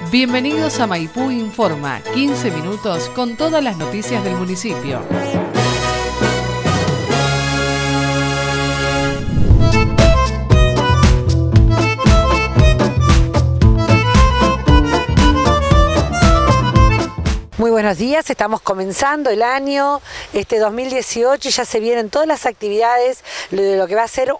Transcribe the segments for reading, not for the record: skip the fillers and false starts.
Bienvenidos a Maipú Informa, 15 minutos con todas las noticias del municipio. Muy buenos días, estamos comenzando el año 2018 y ya se vienen todas las actividades de lo que va a ser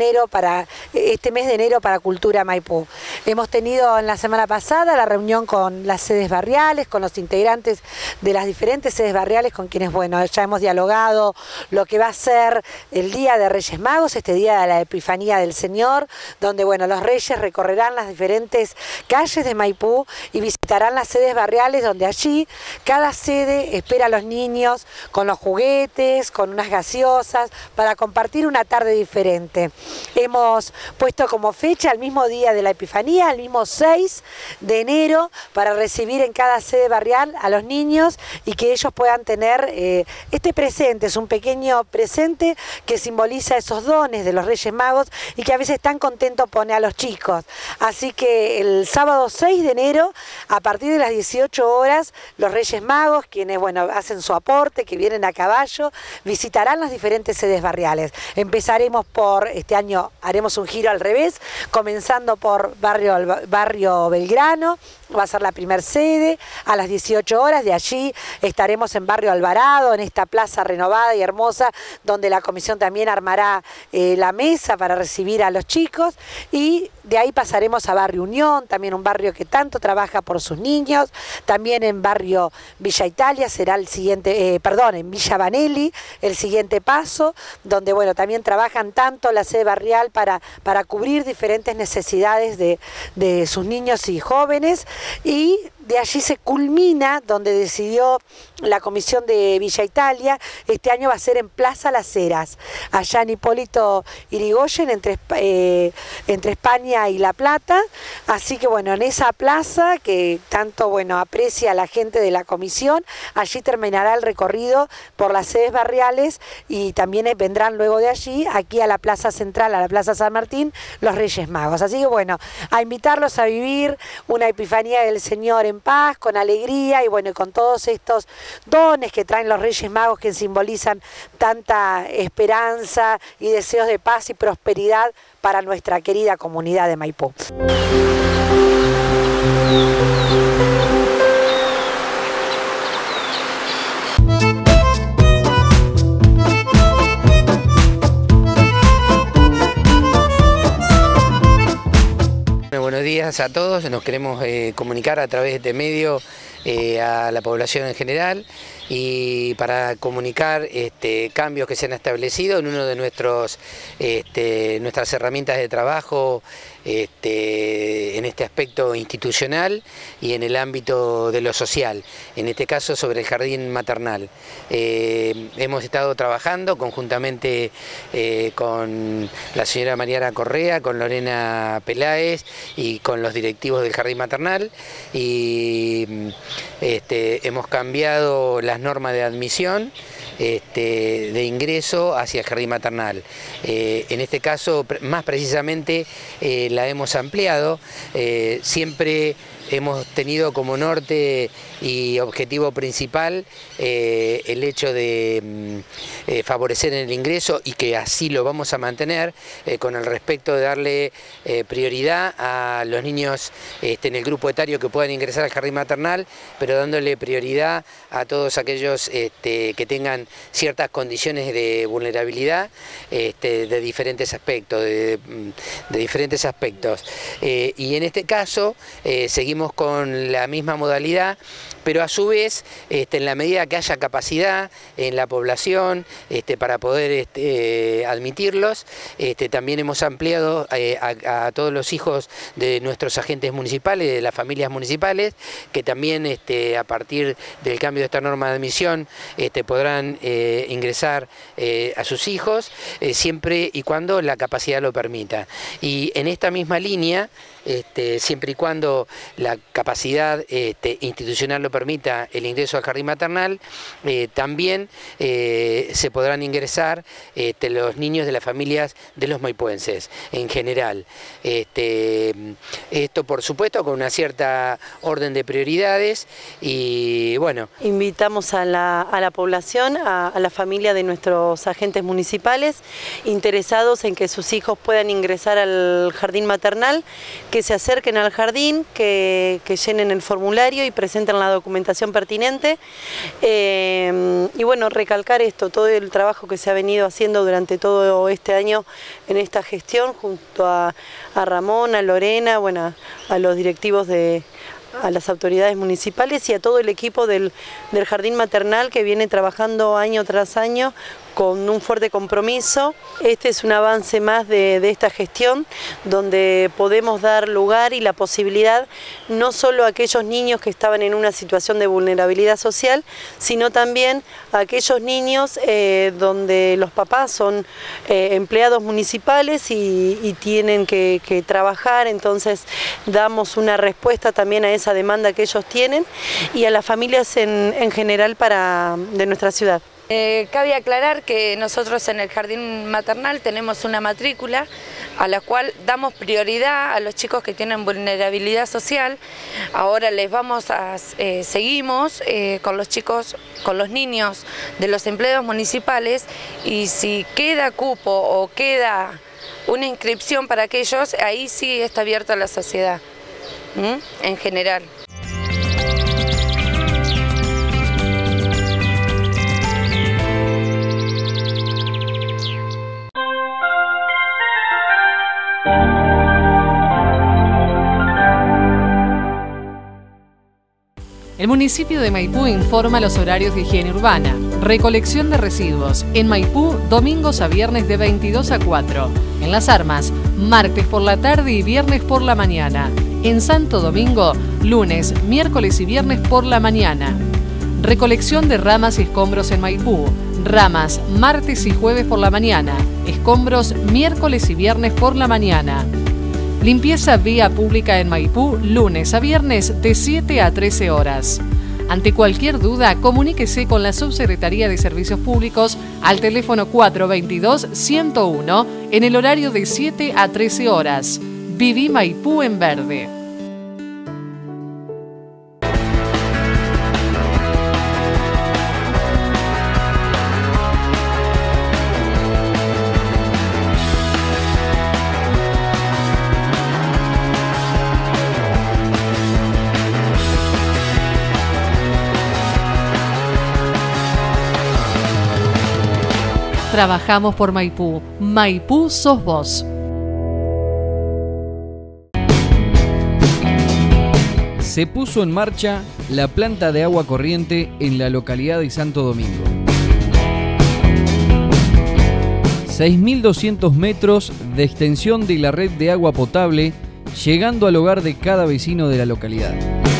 este mes de enero para Cultura Maipú. Hemos tenido en la semana pasada la reunión con las sedes barriales, con los integrantes de las diferentes sedes barriales con quienes, bueno, ya hemos dialogado lo que va a ser el Día de Reyes Magos, este día de la Epifanía del Señor, donde, bueno, los reyes recorrerán las diferentes calles de Maipú y visitarán las sedes barriales, donde allí cada sede espera a los niños con los juguetes, con unas gaseosas, para compartir una tarde diferente. Hemos puesto como fecha el mismo día de la Epifanía, el mismo 6 de enero, para recibir en cada sede barrial a los niños y que ellos puedan tener este presente. Es un pequeño presente que simboliza esos dones de los Reyes Magos y que a veces tan contento pone a los chicos. Así que el sábado 6 de enero, a partir de las 18 horas, los Reyes Magos, quienes, bueno, hacen su aporte, que vienen a caballo, visitarán las diferentes sedes barriales. Empezaremos por, este año haremos un giro al revés, comenzando por barrio Belgrano, va a ser la primera sede, a las 18 horas, de allí estaremos en barrio Alvarado, en esta plaza renovada y hermosa, donde la comisión también armará la mesa para recibir a los chicos, y de ahí pasaremos a barrio Unión, también un barrio que tanto trabaja por sus niños, también en barrio Villa Italia será el siguiente, en Villa Vanelli, el siguiente paso, donde, bueno, también trabajan tanto la sede barrial para cubrir diferentes necesidades de sus niños y jóvenes, y de allí se culmina donde decidió la comisión de Villa Italia. Este año va a ser en Plaza Las Heras, allá en Hipólito Yrigoyen, entre España y La Plata. Así que, bueno, en esa plaza que tanto, bueno, aprecia la gente de la comisión, allí terminará el recorrido por las sedes barriales y también vendrán luego de allí, aquí a la Plaza Central, a la Plaza San Martín, los Reyes Magos. Así que, bueno, a invitarlos a vivir una Epifanía del Señor en paz, con alegría y, bueno, con todos estos dones que traen los Reyes Magos, que simbolizan tanta esperanza y deseos de paz y prosperidad para nuestra querida comunidad de Maipú. Buenos días a todos, nos queremos comunicar a través de este medio a la población en general y para comunicar cambios que se han establecido en uno de nuestras herramientas de trabajo en este aspecto institucional y en el ámbito de lo social, en este caso sobre el jardín maternal. Hemos estado trabajando conjuntamente con la señora Mariana Correa, con Lorena Peláez y con los directivos del jardín maternal, y hemos cambiado las normas de admisión de ingreso hacia el jardín maternal. En este caso, más precisamente, la hemos ampliado. Siempre hemos tenido como norte y objetivo principal el hecho de favorecer el ingreso, y que así lo vamos a mantener, con el respecto de darle prioridad a los niños en el grupo etario que puedan ingresar al jardín maternal, pero dándole prioridad a todos aquellos que tengan ciertas condiciones de vulnerabilidad de diferentes aspectos, y en este caso seguimos con la misma modalidad, pero a su vez, en la medida que haya capacidad en la población para poder admitirlos, también hemos ampliado a todos los hijos de nuestros agentes municipales, de las familias municipales, que también a partir del cambio de esta norma de admisión podrán ingresar a sus hijos, siempre y cuando la capacidad lo permita. Y en esta misma línea, siempre y cuando la capacidad institucional lo permita, el ingreso al jardín maternal, también se podrán ingresar los niños de las familias de los maipuenses en general. Esto por supuesto con una cierta orden de prioridades y bueno. Invitamos a la población, a la familia de nuestros agentes municipales interesados en que sus hijos puedan ingresar al jardín maternal, que se acerquen al jardín, que llenen el formulario y presenten la documentación pertinente. Y bueno, recalcar esto, todo el trabajo que se ha venido haciendo durante todo este año en esta gestión, junto a Ramón, a Lorena, bueno, a los directivos a las autoridades municipales y a todo el equipo del jardín maternal que viene trabajando año tras año con un fuerte compromiso. Este es un avance más de esta gestión, donde podemos dar lugar y la posibilidad no solo a aquellos niños que estaban en una situación de vulnerabilidad social, sino también a aquellos niños donde los papás son empleados municipales y tienen que trabajar, entonces damos una respuesta también a esa demanda que ellos tienen y a las familias en general de nuestra ciudad. Cabe aclarar que nosotros en el jardín maternal tenemos una matrícula a la cual damos prioridad a los chicos que tienen vulnerabilidad social. Ahora seguimos con los chicos, con los niños de los empleados municipales, y si queda cupo o queda una inscripción para aquellos, ahí sí está abierto a la sociedad, en general. El municipio de Maipú informa los horarios de higiene urbana. Recolección de residuos. En Maipú, domingos a viernes de 22 a 4. En Las Armas, martes por la tarde y viernes por la mañana. En Santo Domingo, lunes, miércoles y viernes por la mañana. Recolección de ramas y escombros en Maipú. Ramas, martes y jueves por la mañana. Escombros, miércoles y viernes por la mañana. Limpieza vía pública en Maipú, lunes a viernes de 7 a 13 horas. Ante cualquier duda, comuníquese con la Subsecretaría de Servicios Públicos al teléfono 422-101 en el horario de 7 a 13 horas. Viví Maipú en verde. Trabajamos por Maipú. Maipú sos vos. Se puso en marcha la planta de agua corriente en la localidad de Santo Domingo. 6.200 metros de extensión de la red de agua potable, llegando al hogar de cada vecino de la localidad.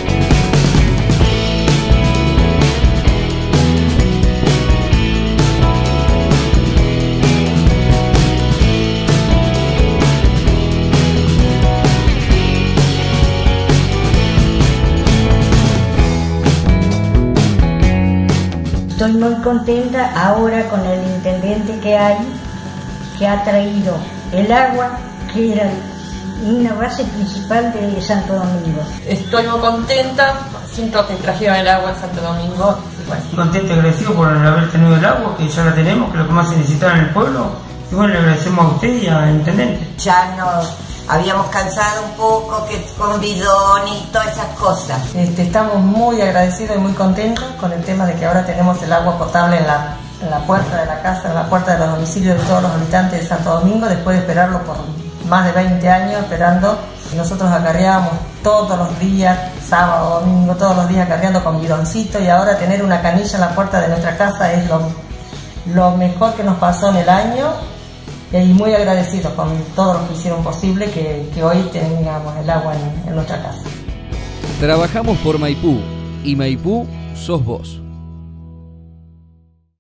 Estoy muy contenta ahora con el intendente que hay, que ha traído el agua, que era una base principal de Santo Domingo. Estoy muy contenta, siento que trajeron el agua en Santo Domingo. Bueno. Contento y agradecido por haber tenido el agua, que ya la tenemos, que es lo que más se necesitaba en el pueblo. Y bueno, le agradecemos a usted y al intendente. Ya nos habíamos cansado un poco que con bidón y todas esas cosas. Estamos muy agradecidos y muy contentos con el tema de que ahora tenemos el agua potable en la puerta de la casa, en la puerta de los domicilios de todos los habitantes de Santo Domingo, después de esperarlo por más de 20 años esperando. Nosotros acarreábamos todos los días, sábado, domingo, todos los días acarreando con bidoncito, y ahora tener una canilla en la puerta de nuestra casa es lo mejor que nos pasó en el año. Y muy agradecidos con todos los que hicieron posible que hoy tengamos el agua en nuestra casa. Trabajamos por Maipú, y Maipú sos vos.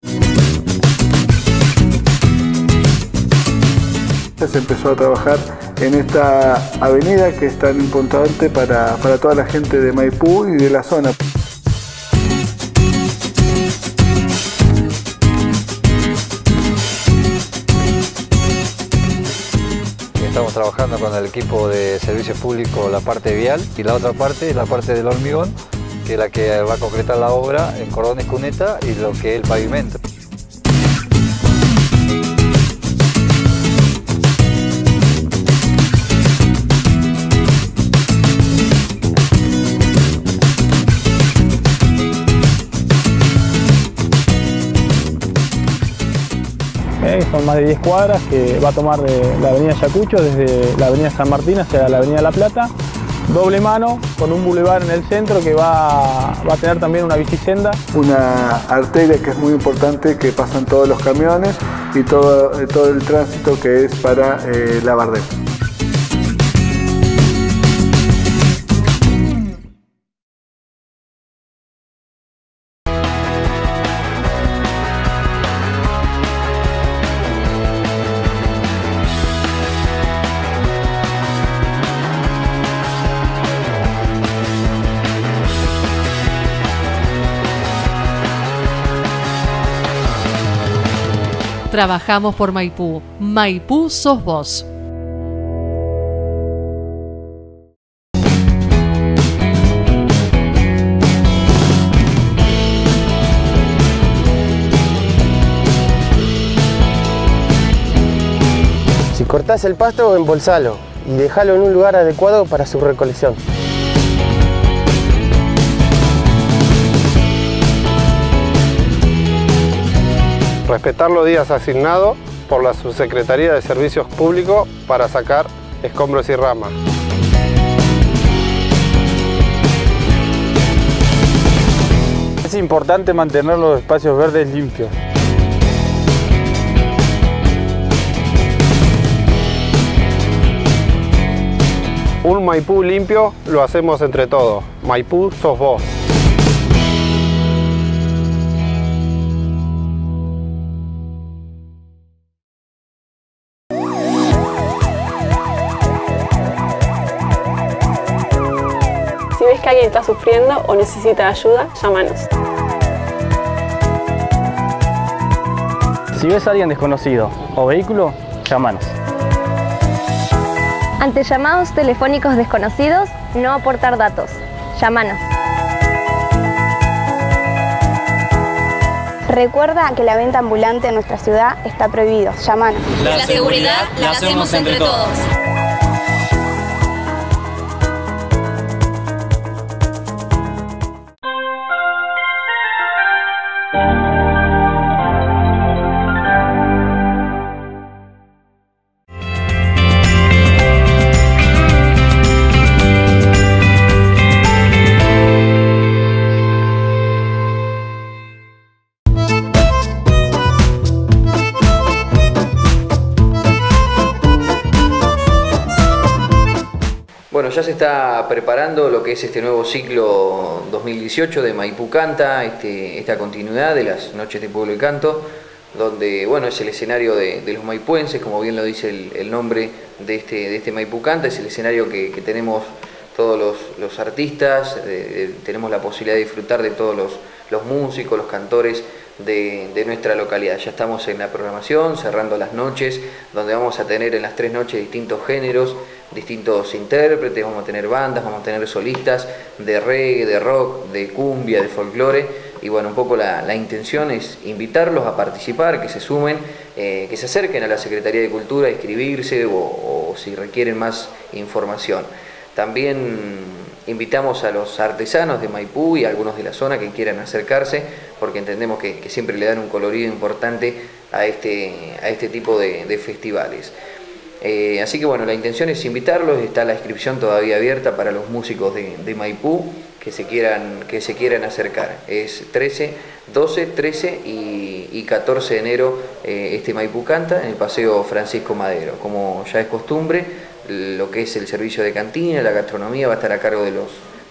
Se empezó a trabajar en esta avenida que es tan importante para toda la gente de Maipú y de la zona. Estamos trabajando con el equipo de servicios públicos la parte vial y la otra parte es la parte del hormigón, que es la que va a concretar la obra en cordones cuneta y lo que es el pavimento. Son más de 10 cuadras que va a tomar de la avenida Ayacucho desde la avenida San Martín hacia la avenida La Plata, doble mano con un bulevar en el centro que va a tener también una bicisenda. Una arteria que es muy importante, que pasan todos los camiones y todo el tránsito que es para la Bardem. Trabajamos por Maipú. Maipú sos vos. Si cortás el pasto, embolsalo y dejalo en un lugar adecuado para su recolección. Respetar los días asignados por la Subsecretaría de Servicios Públicos para sacar escombros y ramas. Es importante mantener los espacios verdes limpios. Un Maipú limpio lo hacemos entre todos. Maipú sos vos. Si ves que alguien está sufriendo o necesita ayuda, llámanos. Si ves a alguien desconocido o vehículo, llámanos. Ante llamados telefónicos desconocidos, no aportar datos. Llámanos. Recuerda que la venta ambulante en nuestra ciudad está prohibido. Llámanos. La seguridad la hacemos entre todos. Bueno, ya se está preparando lo que es este nuevo ciclo 2018 de Maipú Canta, esta continuidad de las Noches de Pueblo y Canto, donde bueno, es el escenario de los maipuenses, como bien lo dice el nombre de este Maipú Canta, es el escenario que tenemos todos los artistas, tenemos la posibilidad de disfrutar de todos los músicos, los cantores de nuestra localidad. Ya estamos en la programación, cerrando las noches, donde vamos a tener en las 3 noches distintos géneros, distintos intérpretes, vamos a tener bandas, vamos a tener solistas de reggae, de rock, de cumbia, de folclore, y bueno, un poco la intención es invitarlos a participar, que se sumen, que se acerquen a la Secretaría de Cultura a inscribirse o si requieren más información. También invitamos a los artesanos de Maipú y a algunos de la zona que quieran acercarse, porque entendemos que siempre le dan un colorido importante a este tipo de festivales. Así que bueno, la intención es invitarlos, está la inscripción todavía abierta para los músicos de Maipú que se quieran acercar. Es 12, 13 y 14 de enero este Maipú Canta en el Paseo Francisco Madero. Como ya es costumbre, lo que es el servicio de cantina, la gastronomía va a estar a cargo de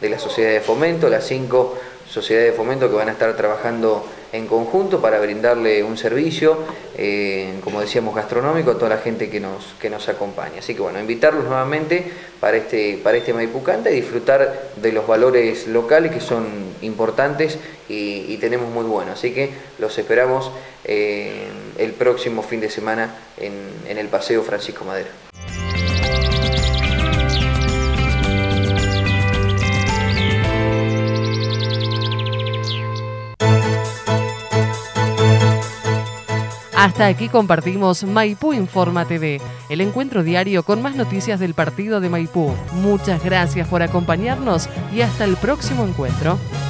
de la sociedad de fomento, las 5 sociedades de fomento que van a estar trabajando en conjunto para brindarle un servicio, como decíamos, gastronómico a toda la gente que nos acompaña. Así que bueno, invitarlos nuevamente para este Maipú Canta y disfrutar de los valores locales que son importantes y tenemos muy buenos. Así que los esperamos el próximo fin de semana en el Paseo Francisco Madero. Hasta aquí compartimos Maipú Informa TV, el encuentro diario con más noticias del partido de Maipú. Muchas gracias por acompañarnos y hasta el próximo encuentro.